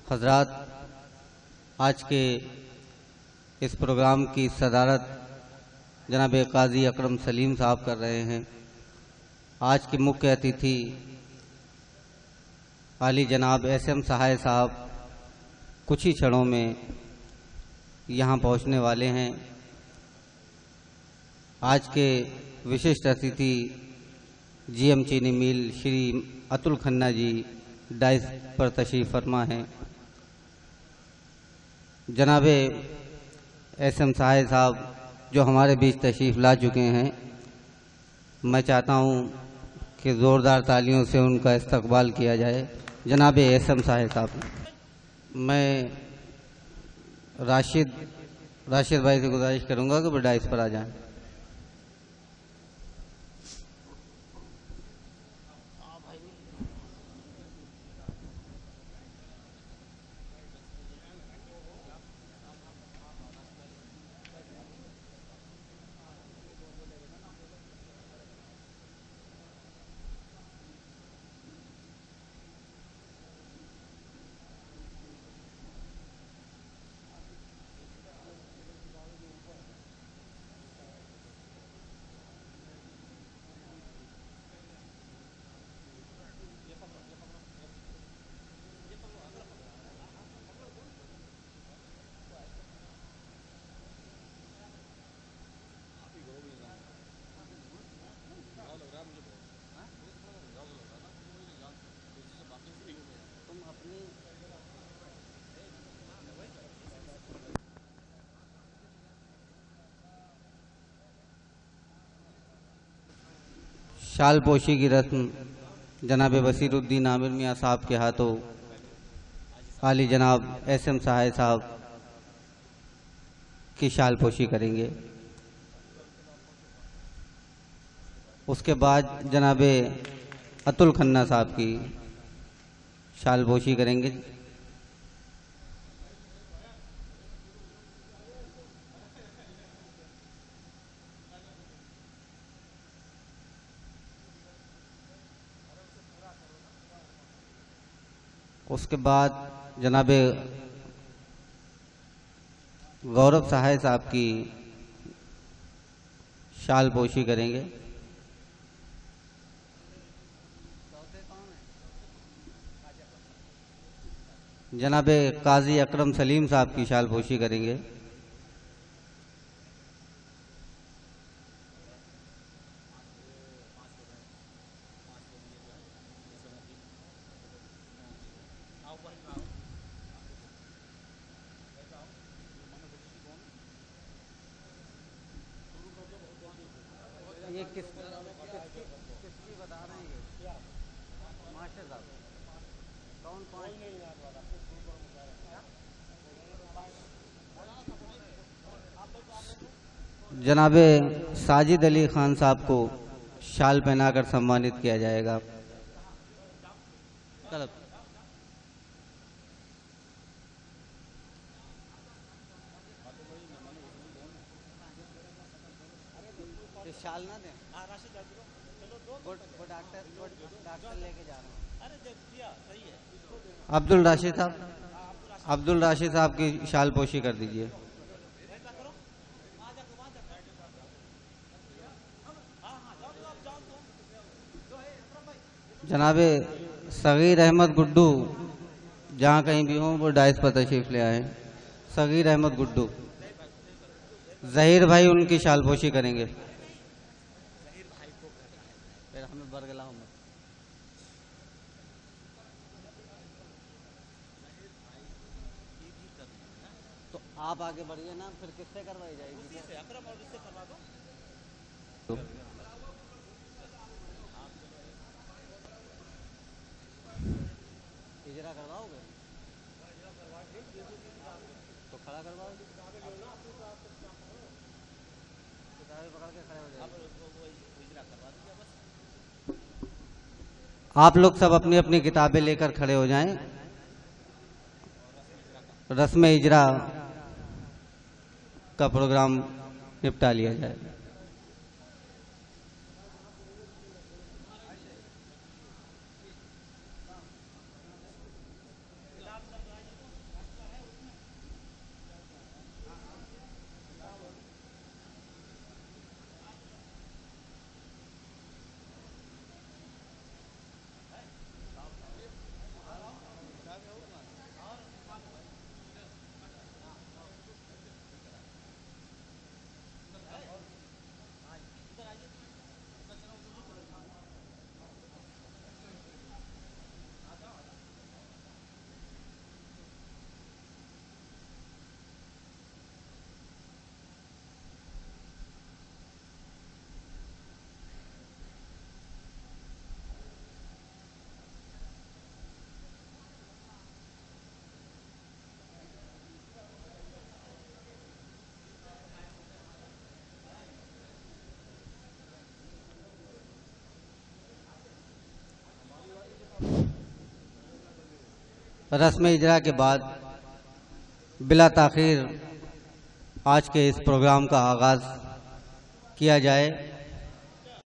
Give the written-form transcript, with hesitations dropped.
हजरात, आज के इस प्रोग्राम की सदारत जनाब काजी अकरम सलीम साहब कर रहे हैं। आज के मुख्य अतिथि आली जनाब एसएम सहाय साहब कुछ ही क्षणों में यहाँ पहुँचने वाले हैं। आज के विशिष्ट अतिथि जीएम चीनी मिल श्री अतुल खन्ना जी डाइस पर तशरीफ फरमा हैं। जनाबे एसएम सहाय साहब जो हमारे बीच तशरीफ ला चुके हैं, मैं चाहता हूं कि ज़ोरदार तालियों से उनका इस्तकबाल किया जाए। जनाबे एसएम सहाय साहब, मैं राशिद भाई से गुजारिश करूंगा कि वो डाइस पर आ जाएं। शाल पोशी की रस्म जनाब बसीरुद्दीन आमिर मियाँ साहब के हाथों आली जनाब एसएम सहाय साहब की शाल पोशी करेंगे। उसके बाद जनाब अतुल खन्ना साहब की शाल पोशी करेंगे। उसके बाद जनाब गौरव सहाय साहब की शाल पोशी करेंगे। जनाब काजी अकरम सलीम साहब की शाल पोशी करेंगे। ये किसकी बता रहे हैं? ये मास्टर साहब कौन जनाबे साजिद अली खान साहब को शाल पहनाकर सम्मानित किया जाएगा। शाल ना दें, वो डॉक्टर लेके जा रहे हैं। अब्दुल राशिद साहब की शाल पोशी कर दीजिए। जनाबे सगीर अहमद गुड्डू जहाँ कहीं भी हों वो डाइस पर तशरीफ ले आए। सगीर अहमद गुड्डू, जहीर भाई उनकी शाल पोशी करेंगे। तो आप आगे बढ़िए ना, फिर किससे करवाई जाएगी? अकरम और इससे करवा दो। इजरा करवाओगे तो खड़ा करवाओगे, पकड़ के खड़े हो जाओगे। आप लोग सब अपनी अपनी किताबें लेकर खड़े हो जाएं। रस्म इजरा का प्रोग्राम निपटा लिया जाए। रस्म इजरा के बाद बिला ताख़ीर आज के इस प्रोग्राम का आगाज़ किया जाए।